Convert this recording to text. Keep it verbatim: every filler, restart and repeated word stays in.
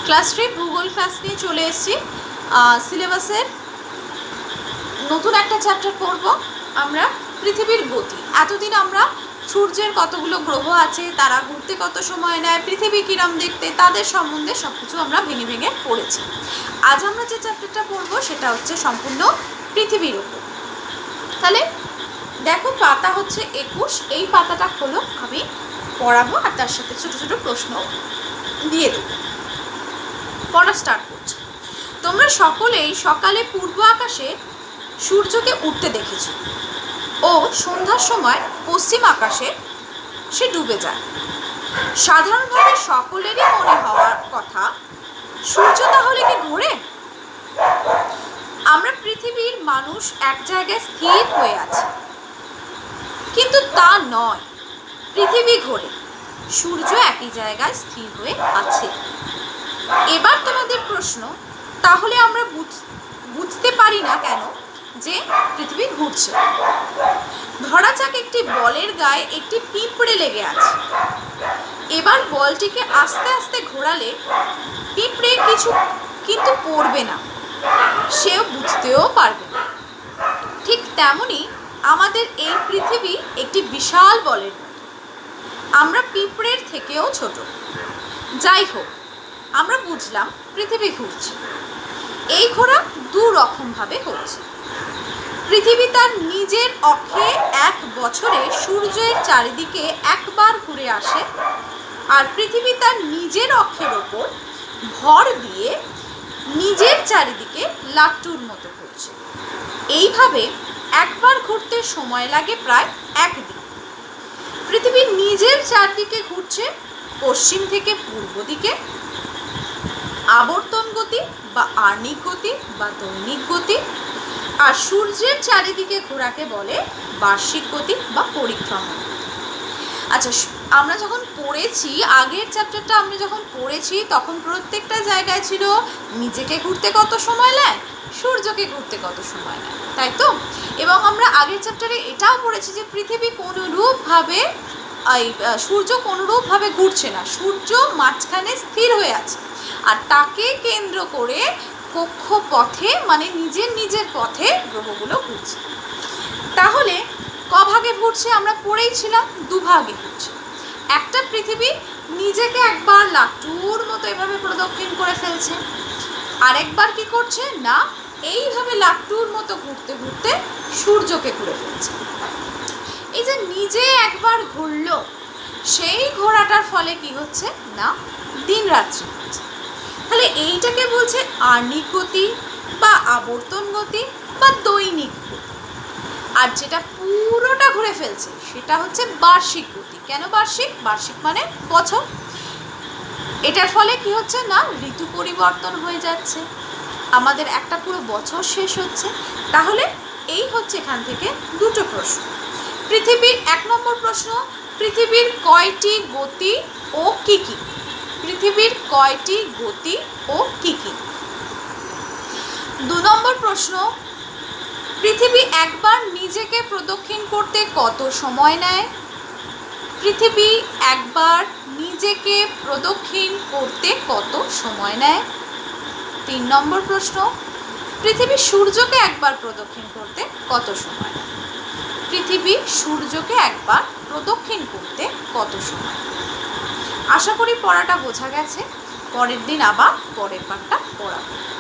Class three ভূগোল class নিয়ে চলে এসেছি। সিলেবাসের নতুন একটা চ্যাপ্টার পড়ব আমরা, পৃথিবীর গতি। এতদিন আমরা সূর্যের কতগুলো গ্রহ আছে, তারা ঘুরতে কত সময় নেয়, পৃথিবী কিরম দেখতে, তাদের সম্বন্ধে সব কিছু আমরা ভেঙে ভেঙে পড়েছি। আজ আমরা যে চ্যাপ্টারটা পড়বো সেটা হচ্ছে সম্পূর্ণ পৃথিবীর উপর। তাহলে দেখো, পাতা হচ্ছে একুশ। এই পাতাটা হলো আমি পড়াবো আর তার সাথে ছোটো ছোটো প্রশ্ন দিয়ে দেবো। পড়া স্টার্ট করছি। তোমরা সকলেই সকালে পূর্ব আকাশে সূর্যকে উঠতে দেখেছ ও সন্ধ্যার সময় পশ্চিম আকাশে সে ডুবে যায়। সাধারণভাবে সকলেরই মনে হওয়ার কথা, সূর্য তাহলে কি ঘোরে? আমরা পৃথিবীর মানুষ এক জায়গায় স্থির হয়ে আছে, কিন্তু তা নয়। পৃথিবী ঘোরে, সূর্য একই জায়গায় স্থির হয়ে আছে। এবার তোমাদের প্রশ্ন, তাহলে আমরা বুঝতে পারি না কেন যে পৃথিবী ঘুরছে? ধরা যাক একটি বলের গায়ে একটি পিঁপড়ে লেগে আছে। এবার বলটিকে আস্তে আস্তে ঘোরালে পিঁপড়ে কিছু কিন্তু পড়বে না, সেও বুঝতেও পারবে না। ঠিক তেমনি আমাদের এই পৃথিবী একটি বিশাল বলের মতো, আমরা পিঁপড়ের থেকেও ছোট। যাই হোক, আমরা বুঝলাম পৃথিবী ঘুরছে। এই ঘোরা দু রকমভাবে হচ্ছে। পৃথিবী তার নিজের অক্ষে এক বছরে সূর্যের চারিদিকে একবার ঘুরে আসে, আর পৃথিবী তার নিজের অক্ষের ওপর ভর দিয়ে নিজের চারিদিকে লাট্টুর মতো ঘুরছে। এইভাবে একবার ঘুরতে সময় লাগে প্রায় একদিন। পৃথিবী নিজের চারদিকে ঘুরছে পশ্চিম থেকে পূর্ব দিকে। আবর্তন গতি বা আর্নিক গতি বা দৈনিক গতি। আর সূর্যের চারিদিকে ঘোরাকে বলে বার্ষিক গতি বা পরিক্রমা। আচ্ছা, আমরা যখন পড়েছি, আগের চ্যাপ্টারটা আমরা যখন পড়েছি, তখন প্রত্যেকটা জায়গায় ছিল নিজেকে ঘুরতে কত সময় নেয়, সূর্যকে ঘুরতে কত সময় নেয়, তাই তো? এবং আমরা আগের চ্যাপ্টারে এটাও পড়েছি যে পৃথিবী কোনোরূপভাবে এই সূর্য কোনোরূপভাবে ঘুরছে না, সূর্য মাঝখানে স্থির হয়ে আছে, আর তাকে কেন্দ্র করে কক্ষপথে মানে নিজের নিজের পথে গ্রহগুলো ঘুরছে। তাহলে কভাগে ঘুরছে আমরা পড়েইছিলাম, দুভাগে ঘুরছে। একটা পৃথিবী নিজেকে একবার লাট্টুর মতো এভাবে প্রদক্ষিণ করে ফেলছে, আরেকবার কি করছে না, এইভাবে লাট্টুর মতো ঘুরতে ঘুরতে সূর্যকে ঘুরে ফেলছে। এই যে নিজে একবার ঘুরলো, সেই ঘোরাটার ফলে কি হচ্ছে না, দিন রাত্রি হচ্ছে। তাহলে এইটাকে বলছে আর্নিক গতি বা আবর্তন গতি বা দৈনিক গতি। আর যেটা পুরোটা ঘুরে ফেলছে সেটা হচ্ছে বার্ষিক গতি। কেন বার্ষিক? বার্ষিক মানে বছর। এটার ফলে কি হচ্ছে না, ঋতু পরিবর্তন হয়ে যাচ্ছে, আমাদের একটা পুরো বছর শেষ হচ্ছে। তাহলে এই হচ্ছে এখান থেকে দুটো প্রশ্ন। পৃথিবীর এক নম্বর প্রশ্ন, পৃথিবীর কয়টি গতি ও কি কি? পৃথিবীর কয়টি গতি ও কি কি? দু নম্বর প্রশ্ন, পৃথিবী একবার নিজেকে প্রদক্ষিণ করতে কত সময় নেয়? পৃথিবী একবার নিজেকে প্রদক্ষিণ করতে কত সময় নেয়? তিন নম্বর প্রশ্ন, পৃথিবী সূর্যকে একবার প্রদক্ষিণ করতে কত সময় নেয়? পৃথিবী সূর্যকে একবার প্রদক্ষিণ করতে কত সময়? আশা করি পড়াটা বোঝা গেছে। পরের দিন আবার পরের পাঠটা পড়াবো।